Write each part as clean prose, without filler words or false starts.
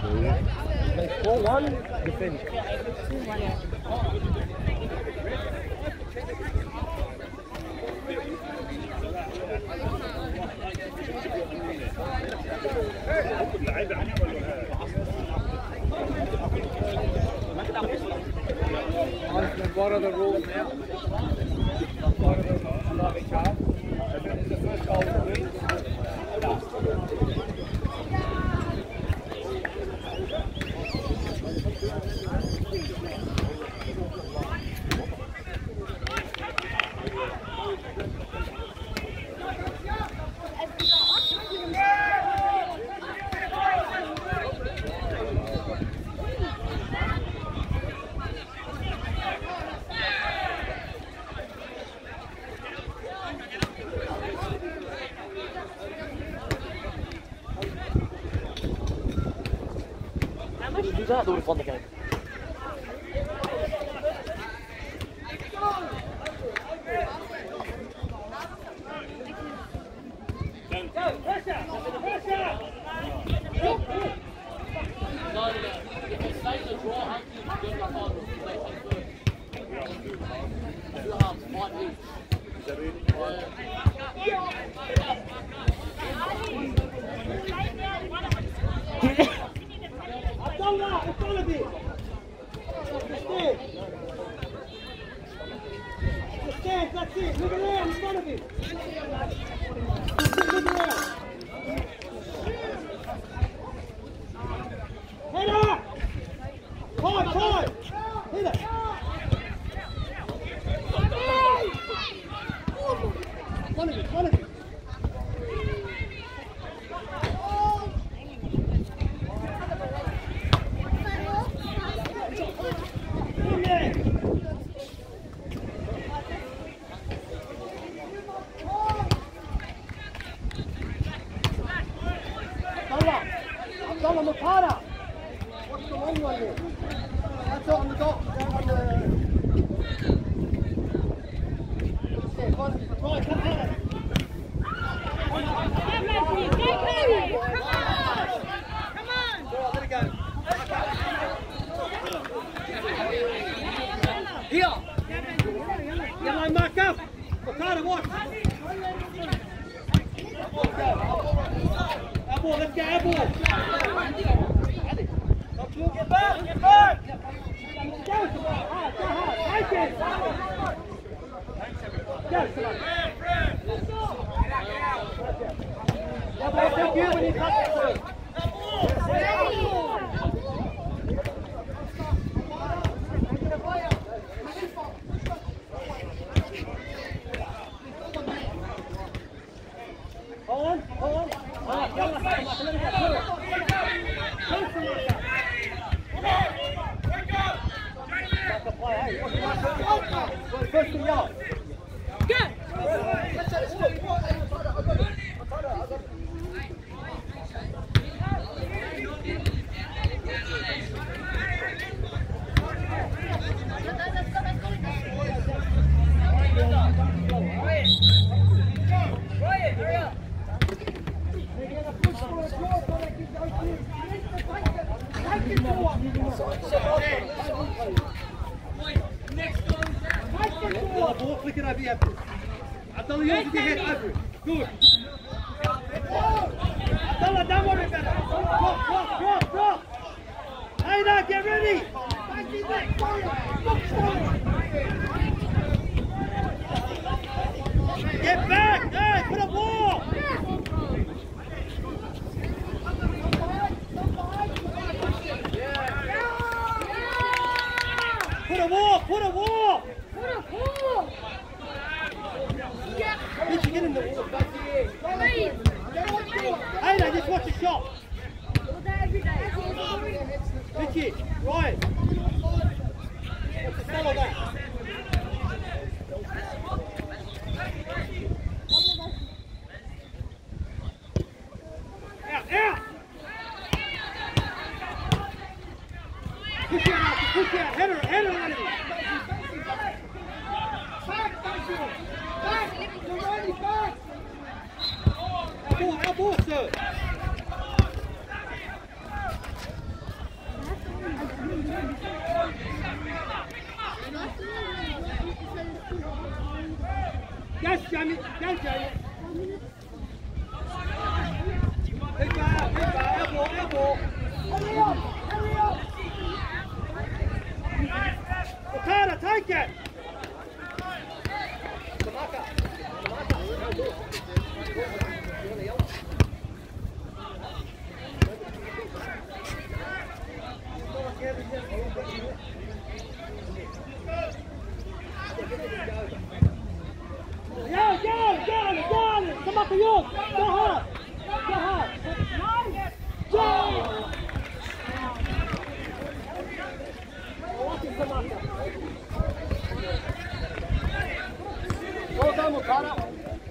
4-1, defend. 2-1. What are the rules now? What are the lobby card? The first goal to win. Do that, they would have won the game. That's it, look around in front of him. Look around. Head up! Time! Hit it! One of you. In there! Abdullah Mutara! What's the long one there? That's it on the dot. Down on the... Right, come on! Come on! Let it go. Here! Yellow mark up! Mutara, watch! Apple, let's go, Apple! Get back! Go hard! Take it! Go, thank you when you touch it through. Hold on. First and yard. Go! Hurry up! Ball flick it over here. Abdullah, you have your head over it. Good. Abdullah, don't worry about it. Drop. Hey, now get ready. Get back. Hey, put a ball. Put a wall. Did you get in the wall? Hey, now just watch the shot. Richie, Ryan. What's the smell of that? Out! Push out, header out of it. Back, our ball, sir. Go, Jay. Big guy, elbow, elbow. Hurry up, hurry up. Okada, take it. Go! Come up to you! Go hard! Go hard! Go! Well done, Okada.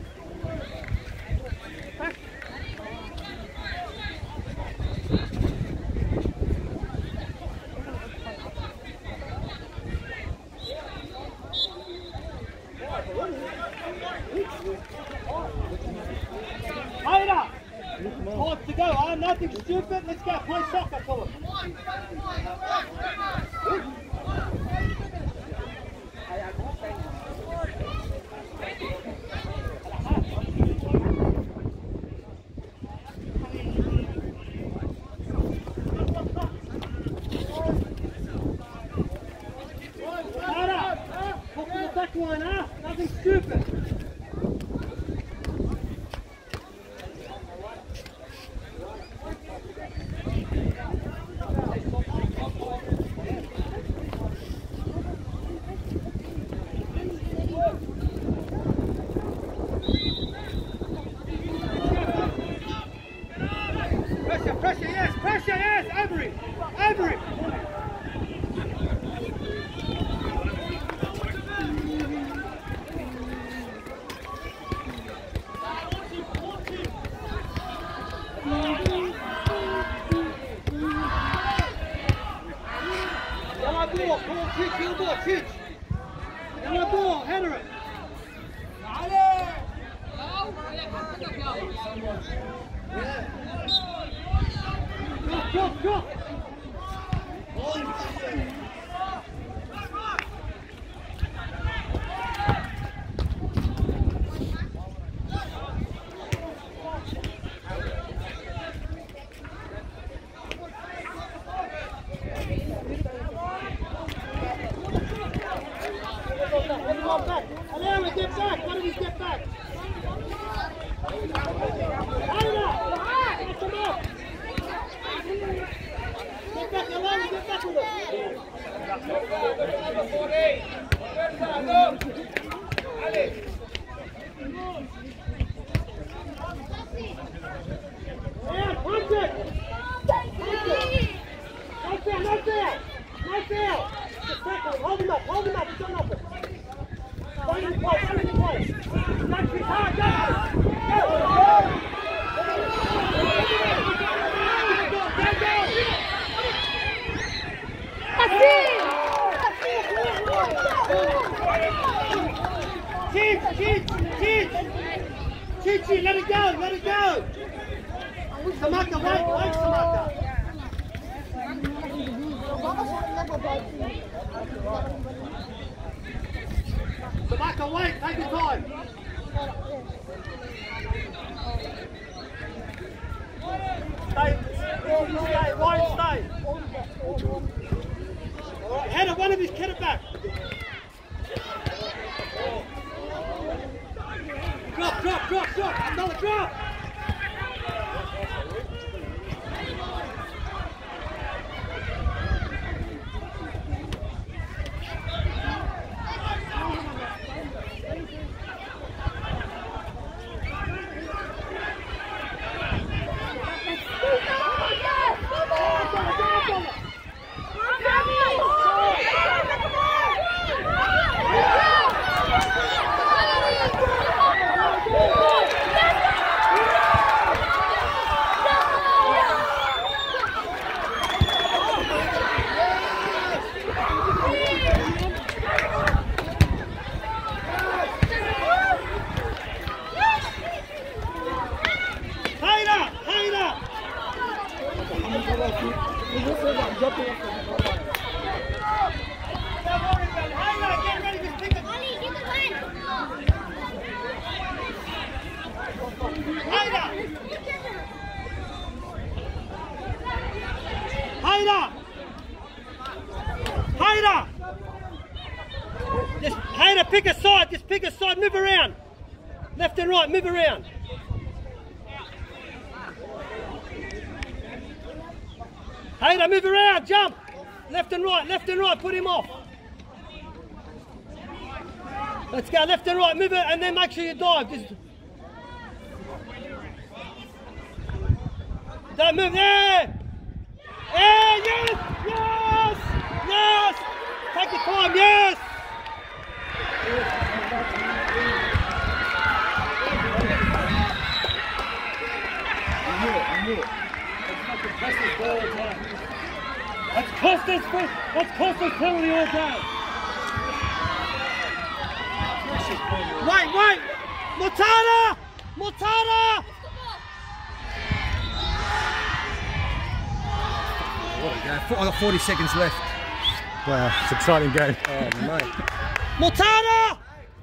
Time to go, nothing stupid, let's go, play soccer for him. Talk to the back line, nothing stupid. Pressure, yes, Avery! Yellow ball, kick. Yellow ball, header it. Go! Alera, get back! Why don't we get back? Get back, Alera, get back with us! Yeah, punch it! No fail! Just tackle him, hold him up, he's on open. Find him in place. That's his hard, go! Chichi, let it go! Samaka, wait, Samaka! Samaka, wait, take your time! Stay. Alright, header, one of his, get it back! Drop! Another drop! Hader! Hader! Just, Hader, pick a side. Just pick a side. Move around. Left and right. Move around. Hader, move around. Jump. Left and right. Left and right. Put him off. Let's go. Left and right. Move it, and then make sure you dive. Just don't move there. Yeah, yes, yes, yes. Take your time, yes. Let's cost this penalty all day. Wait, Mortada! Mortada! What a game. I got 40 seconds left. Wow, it's an exciting game. Oh, mate. Mortada!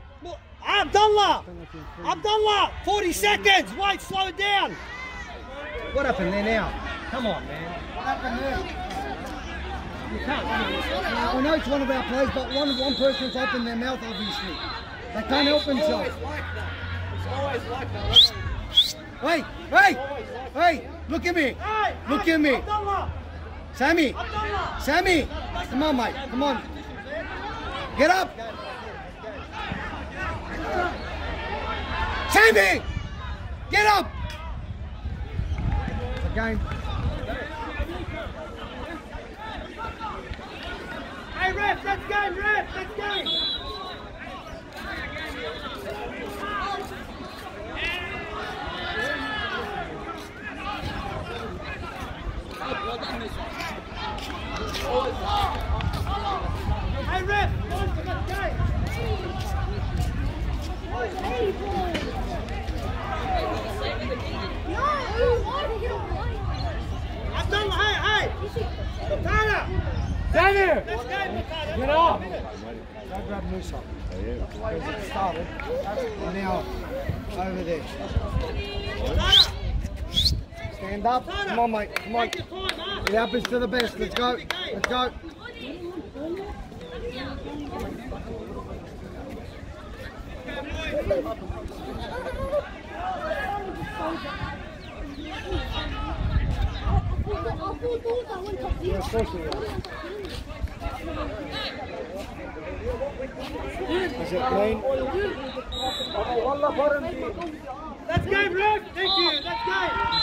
Abdullah! 40 seconds! Wait, slow it down! What happened there now? Come on, man. What happened there? You can't. I know it's one of our players, but one person's opened their mouth, obviously. They can't help themselves. It's always like that. Hey! Look at me! Look at me! Sammy! Sammy! Come on, mate. Come on. Get up! Sammy! Get up! Again. Hey, ref, let's go, ref, let's go! Hey, ref, let's go! Abdullah, hey! Tyler! Daniel! Let's go, Tyler! Get up! Go grab Musa. Because it started. And now, over there. Tyler! Stand up. Come on, mate. Come on. Take your time, huh? It happens to the best. Let's go. Let's go. Yeah, of course we are. Is it clean? Let's go, ref! Thank you, let's go!